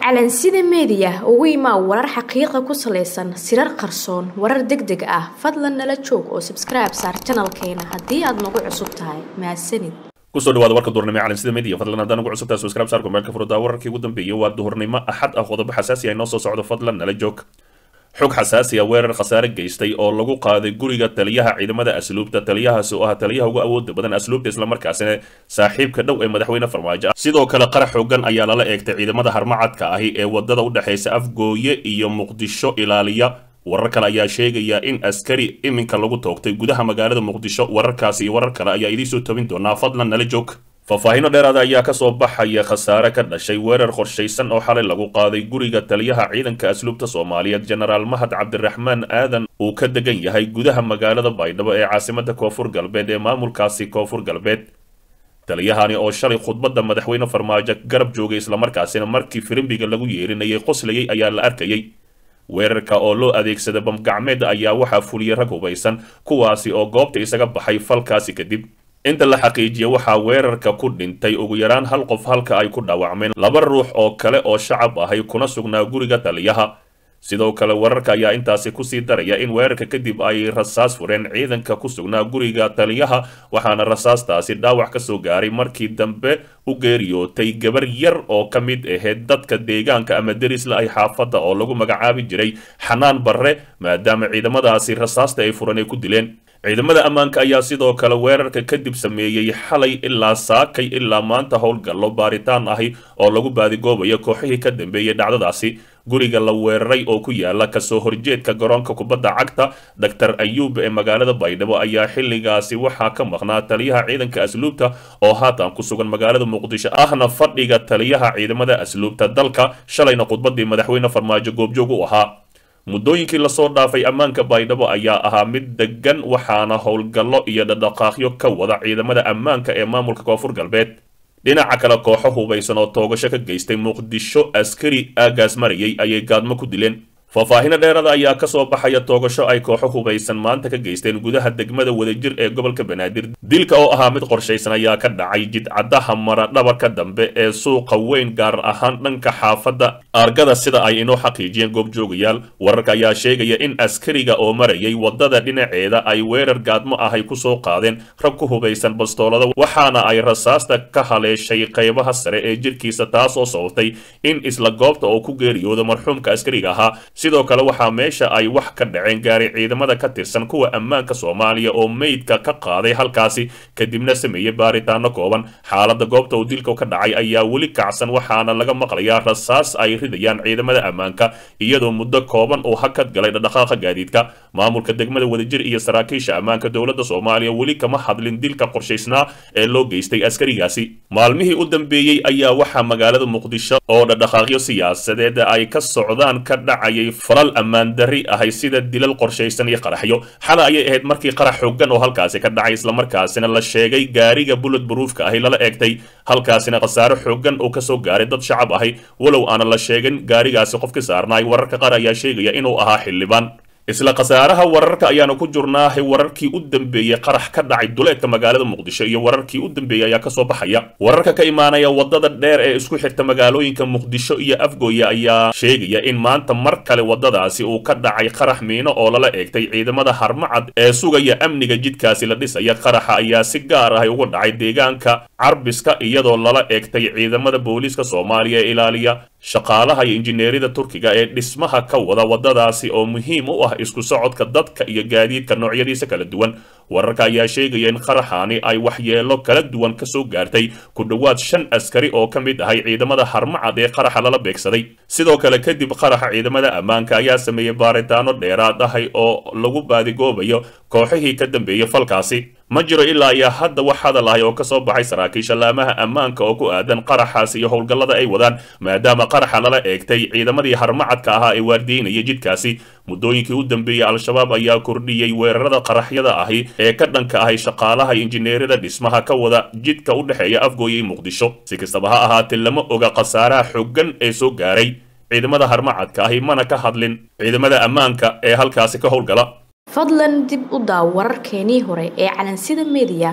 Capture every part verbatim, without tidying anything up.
calansida media ugu imaa warar xaqiiqo ku saleysan sirar qarsoon warar degdeg ah fadlan nala joog oo subscribe saar channelkeena haddii aad nagu cusub tahay mahadsanid kusoo dhawaada warka duhurnimo calansida media fadlan haddaan ugu cusubtahay subscribe saar kumeelka furada wararkii ugu dambeeyay waa duhurnimo axad ah qodobo xasaasi ah inoo soo socdo fadlan nala joog xog xasaasi ah weerar khasaare geystay oo lagu qaaday guriga taliyaha ciidamada asluubta taliyahaas oo ah taliyaha ugu awoodda badan asluubta isla markaasina saaxiibka dhow ee madaxweyne farmaajo sidoo kale qarax xooggan ayaa lala eegtay ciidamada harmacadka ahi ee wadada u dhaxeysa afgooye iyo muqdisho ilaaliya warar kale ayaa sheegaya in askari iminka lagu toogtay gudaha magaalada muqdisho wararkaasi iyo warar kale ayaa idiin soo tobin doonaa fadlan nala joog faahfaahinno dheeraada ayaa kasoo baxaya khasaare ka dhashay weerar qorshaysan oo xalay lagu qaaday guriga taliyaha ciidanka asluubta soomaaliyeed jenaraal mahad cabdiraxmaan aadan uu ka degan yahay gudaha magaalada baydhabo ee caasimada koonfur galbeed ee maamulkaasi koonfur galbeed taliyahani oo shalay khudbadda madaxweyne farmaajo garab joogay islamarkaasina markii firimbiga lagu yeerinayay qoslayay ayaa la arkayay weerarka oo loo adeegsaday bamgacmeed ayaa waxaa fuliyay rag hubaysan kuwaasi oo goobta isaga baxay falkaasi kadib inta la xaqiijiyay waxaa weerarka ku dhintay ugu yaraan hal qof halka ay ku dhaawacmeen laba ruux oo kale oo shacab ahay kuna sugnaa guriga taliyaha sidoo kale wararka ayaa intaasi kusii daraya in weerarka kadib ay rasaas fureen ciidanka ku sugnaa guriga taliyaha waxaana rasaastaasi dhaawac ka soo gaaray markii dambe u geeriyootay gabar yar oo ka mid ahayd dadka deegaanka ama derisla ay xaafadda oo lagu magacaabi jiray xanaan barre maadaama ciidamadaasi rasaasta ay furan ay ku dileen ciidamada ammaanka ayaa sidoo kale weerarka kadib sameeyey xalay ilaa saakay ilaa maanta howlgallo baaritaan ahi oo lagu baadigoobayo kooxihii ka dambeeyay dhacdadaasi guriga la weeraray oo ku yaala kasoo horjeedka garoonka kubadda cagta doctor ayuub ee magaalada baydhabo ayaa xilligaasi waxaa ka maqnaa taliyaha ciidanka asluubta oo haatan ku sugan magaalada muqdisho ahna fadhiga taliyaha ciidamada asluubta dalka shalayna khudbadii madaxweyne farmaajo goobjoog u ahaa muddooyinkii lasoo dhaafay ammaanka baydhabo ayaa ahaa mid degan waxaana howlgallo iyo dhadhaqaaqyo ka wada ciidamada ammaanka ee maamulka koonfur galbeed dhinaca kale kooxo hubaysan oo toogasho ka geystay muqdisho askari aagaas marayay ayay gaadmo ku dileen faahfaahinno dheerada ayaa kasoo baxaya toogasho ay kooxo hubaysan maanta ka geysteen gudaha degmada wadajir ee gobolka banaadir dilka oo ahaa mid qorshaysan ayaa ka dhacay jidcadaha mara dhabarka dambe ee suuqa weyn gaar ahaan dhanka xaafadda argada sida ay inoo xaqiijiyeen goobjoogayaal wararka ayaa sheegaya in askariga oo marayay wadada dhinaceeda ay weerar gaadmo ahay kusoo qaadeen rag ku hubaysan bastoolada waxaana ay rasaasta ka haleeshay qaybaha sare ee jirkiisa taasoo sababtay in isla goobta oo ku geeriyooda marxuumka askariga ahaa sidoo kale waxaa meesha ay wax ka dhaceen gaari ciidamada ka tirsan kuwa ammaanka soomaaliya oo meydka ka qaaday halkaasi kadibna sameeyey baaritaano kooban xaaladda goobta uu dilka ka dhacay ayaa weli kacsan waxaana laga maqlayaa rasaas ay ridayaan ciidamada ammaanka iyadoo muddo kooban uu hakad galay dhaqdhaqaaqa gaadiidka maamulka degmada wadajir iyo saraakiisha ammaanka dowladda soomaaliya weli kama hadlin dilka qorshaysnaa ee loo geystay askarigaasi maalmihii u dambeeyey ayaa waxaa magaalada muqdisho oo dhaqdhaqaaqyo siyaasadeed ay ka socdaan ka dhacayay falal ammaan darri ahay sida dilal qorshaysan iyo qaraxyo xala ayay ahayd markii qarax xooggan oo halkaasi ka dhacay islamarkaasina la sheegay gaariga bullet baruufka ahi lala eegtay halkaasina khasaare xooggan oo kasoo gaaray dad shacab ahi walow aanan la sheegin gaarigaasi qofkii saarnaay wararka qaar ayaa sheegaya inuu ahaa xildhibaan isla khasaaraha wararka ayaanu ku jurnaahay wararkii u dambeeyey qarax ka dhacay duleedka magaalada muqdisho iyo wararkii u dambeeyey ayaa kasoo baxaya wararka ka imaanaya wadada dheer ee isku xirta magaalooyinka muqdisho iyo afgooye ayaa sheegaya in maanta mar kale wadadaasi uu ka dhacay qarax miino oo lala eegtay ciidamada harmacad ee sugaya amniga jidkaasi la dhisaya qaraxa ayaa si gaar ah uga dhacay deegaanka carbiska iyadoo lala eegtay ciidamada booliiska soomaaliya ee ilaaliya shaqaalaha iyo injineerida turkiga ee dhismaha ka wada wadadaasi oo muhiim u ah isku socodka dadka iyo gaadiidka noocyadiisa kala duwan wararka ayaa sheegaya in qaraxaani ay waxyeelo kala duwan kasoo gaartay ku dhowaad shan askari oo ka mid ahay ciidamada harmacad ee qaraxa lala beegsaday sidoo kale kadib qaraxa ciidamada ammaanka ayaa sameeyey baaritaano dheeraad ahay oo lagu baadigoobayo kooxihii ka dambeeyay falkaasi ma jiro ilaa iyo hadda wax hadal ahay oo kasoo baxay saraakiisha laamaha ammaanka oo ku aadan qaraxaas iyo howlgallada ay wadaan maadaama qaraxa lala eegtay ciidamadii harmacadka ahaa ee waardiyeynaya jidkaasi muddooyinkii u dambeeyey al-shabaab ayaa kordhiyey weerarada qaraxyada ahi ee ka dhanka ahay shaqaalaha injineerada dhismaha ka wada jidka u dhexeeya afgooye iyo muqdisho si kastaba ha ahaatee lama oga khasaaraha xooggan ee soo gaaray ciidamada harmacadka ahi mana ka hadlin ciidamada ammaanka ee halkaasi ka howlgala fadlan dib u daaw wararkeenii hore ee calansida media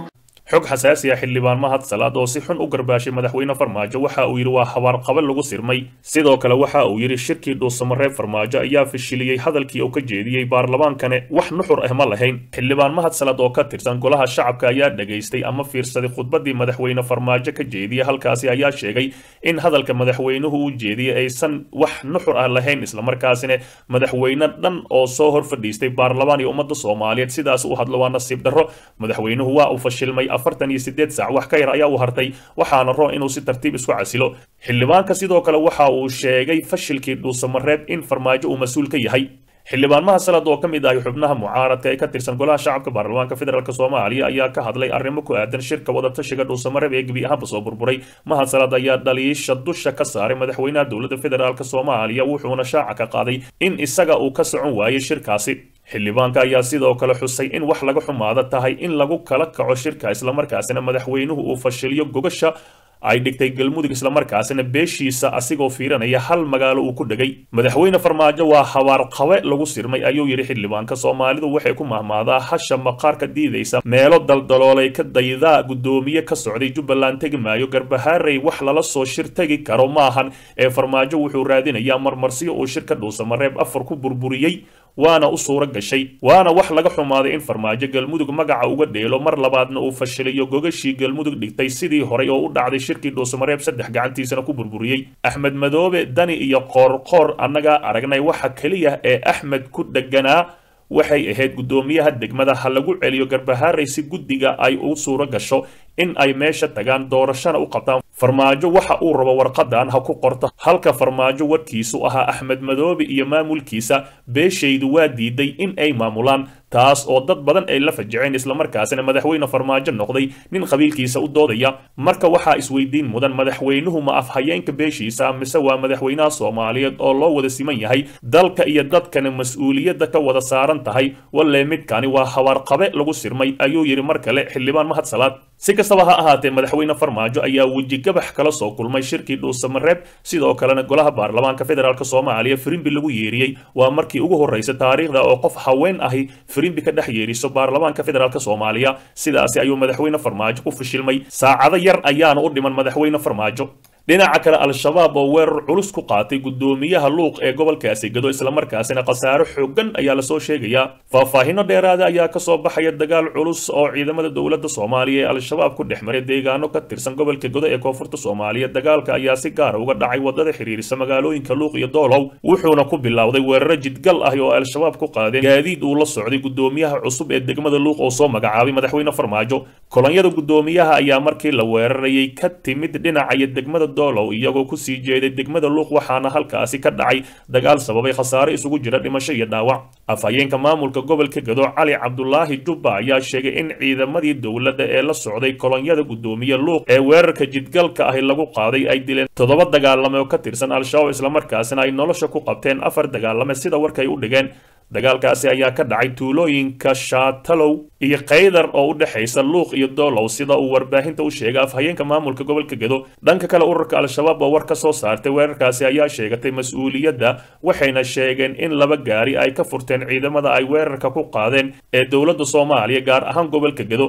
xog xasaasi ah xildhibaan mahad salaad oo si xun u garbaashay madaxweyne farmaajo waxa uu yiri waa habaar qaba lagu sirmay sidoo kale waxa uu yiri shirkii dhuusamareeb farmaajo ayaa fashiliyay hadalkii uu ka jeediyay baarlamaankana wax nuxur ah ma lahayn xildhibaan mahad salaad oo ka tirsan golaha shacabka ayaa dhageystay ama fiirsaday khudbadii madaxweyne farmaajo ka jeediyay halkaasi ayaa sheegay in hadalka madaxweynuhu uu jeediyay aysan wax nuxur ah lahayn isla markaasina madaxweyne dhan oo soo hor fadhiistay baarlamaan iyo ummadda Soomaaliyeed sidaas u hadlo waa nasiib darro madaxweynuhu waa uu fashilmay afartan iyo siddeed saac wax ka yar ayaa u hartay waxaana roo inuu si tartiib isku casilo xildhibaanka sidoo kale waxa uu sheegay fashilkii dhuusamareeb in farmaajo uu mas'uul ka yahay xildhibaan mahad salaad oo ka mid ah xubnaha mucaaradka ee ka tirsan golaha shacabka baarlamaanka federaalk Soomaaliya ayaa ka hadlay arrimo ku aadan shirka wada tashiga dhuusamareeb ee gebi ahaanba soo burburay mahad salaad ayaa dhaliisha dusha ka saaray madaxweynaha dowladda federaalk Soomaaliya wuxuuna shaaca ka qaaday in isaga uu ka socon waayay shirkaasi xildhibaanka ayaa sidoo kale xusay in wax laga xumaado tahay in lagu kala kaco shirka isla markaasina madaxweynuhu uu fashiliyo gogasha ay dhigtay galmudug isla markaasina beeshiisa asigoo fiiranaya hal magaalo uu ku dhagay madaxweyne farmaajo waa habaar qabe lagu sirmay ayuu yiri xildhibaanka Soomaalidu waxay ku mahmaadaa hasha maqaarka diidaysa meelo daldaloolay ka dayda gudoomiye ka socday Jubbaland tegmaayo Garbaharey wax lala soo shir tagi karo maahan ee farmaajo wuxuu raadinayaa marmarsiyo uu shirka dhuusamareeb afar ku burburiyay waana u suura gashay waana wax laga xumaaday in farmaajo galmudug magaca uga dheelo mar labaadna uu fashiliyo gogashii galmudug dhigtay sidii hore oo u dhacday shirkii dhuusamareeb saddex gacantiisana ku burburiyay Axmed Madoobe Dani iyo Qoorqoor annaga aragnay waxa kaliya ee Axmed ku dhaganaa waxay ahayd gudoomiyaha degmada ha lagu celiyo Garbaharey si guddiga ay u suura gasho in ay meesha tagaan doorashana u qabtaan farmaajo waxa uu rabo warqadan ha ku qorto halka farmaajo warkiisu ahaa Axmed Madoobe iyo maamulkiisa beeshaydu waa diiday in ay maamulaan taas oo dad badan ay la fajiceen isla markaasina madaxweyne farmaajo noqday nin qabiilkiisa u doodaya marka waxa isweydiin mudan madaxweynuhu ma afhayeenka beeshiisa mise waa madaxweynaha Soomaaliyeed oo loo wada siman yahay dalka iyo dadkana mas'uuliyadda ka wada saaran tahay walla midkani waa hawaar qabe lagu sirmay ayuu yiri mar kale xildhibaan mahad salaad si kastaba ha ahaatee madaxweyne farmaajo ayaa weji gabax kala soo kulmay shirkii dhuusamareeb sidoo kalena golaha baarlamaanka federaalk Soomaaliya firimbi lagu yeeriyay waa markii ugu horeysay taariikhda oo qof haween ahi firimbi ka dhex yeeriso baarlamaanka federaalk Soomaaliya sidaas ayuu madaxweyne farmaajo ku fashilmay saacado yar ayaana u dhiman madaxweyne farmaajo dhinaca kale al-shabaab oo weerar culus ku qaatay gudoomiyaha luuq ee gobolkaasi gado isla markaasina qasaaro xooggan ayaa la soo sheegaya faahfaahino dheeraad ah ayaa ka soo baxaya dagaal culus oo ciidamada dowladda Soomaaliya ee al-shabaab ku dhexmaray deegaano ka tirsan gobolka gado ee koonfurta Soomaaliya dagaalka ayaa si gaar ah uga dhacay wadada xiriirisa magaalooyinka luuq iyo doolow wuxuuna ku bilowday weerar jidgal ah oo al-shabaab ku qaadeen gaadiid uu la socday gudoomiyaha cusub ee degmada luuq oo soo magacaabay madaxweyne farmaajo kolonyada gudoomiyaha ayaa markii la weerarayay ka timid dhinaca degmada doolow iyagoo ku sii jeeday degmada luuq waxaana halkaasi ka dhacay dagaal sababay khasaare isugu jira dhimasho iyo dhaawac afhayeenka maamulka gobolka gado Cali Cabdullaahi Jubba ayaa sheegay in ciidamadii dowladda ee la socday kolonyada gudoomiye luuq ee weerarka jidgalka ah lagu qaaday ay dileen toddoba dagaalame oo ka tirsan al-shabaab isla markaasina ay nolosha ku qabteen afar dagaalame sida warkay u dhigeen dagaalkaasi ayaa ka dhacay tuulooyinka Shaatalow iyo Qaydar oo u dhaxaysa luuq iyo doolow sida uu warbaahinta u sheegay afhayeenka maamulka gobolka gado dhanka kale ururka al-shabaab oo war ka soo saartay weerarkaasi ayaa sheegatay mas'uuliyadda waxayna sheegeen in laba gaari ay ka furteen ciidamada ay weerarka ku qaadeen ee dowladda Soomaaliya gaar ahaan gobolka gado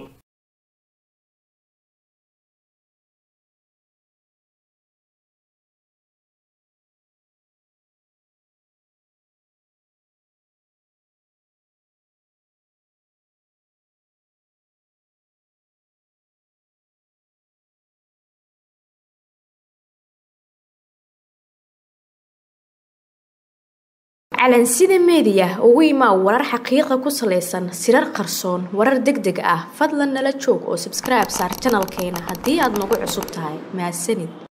calansida media ugu imaa warar xaqiiqo ku saleysan sirar qarsoon warar degdeg ah fadlan nala joog oo subscribe saar channelkeena haddii aad nagu cusub tahay mahadsanid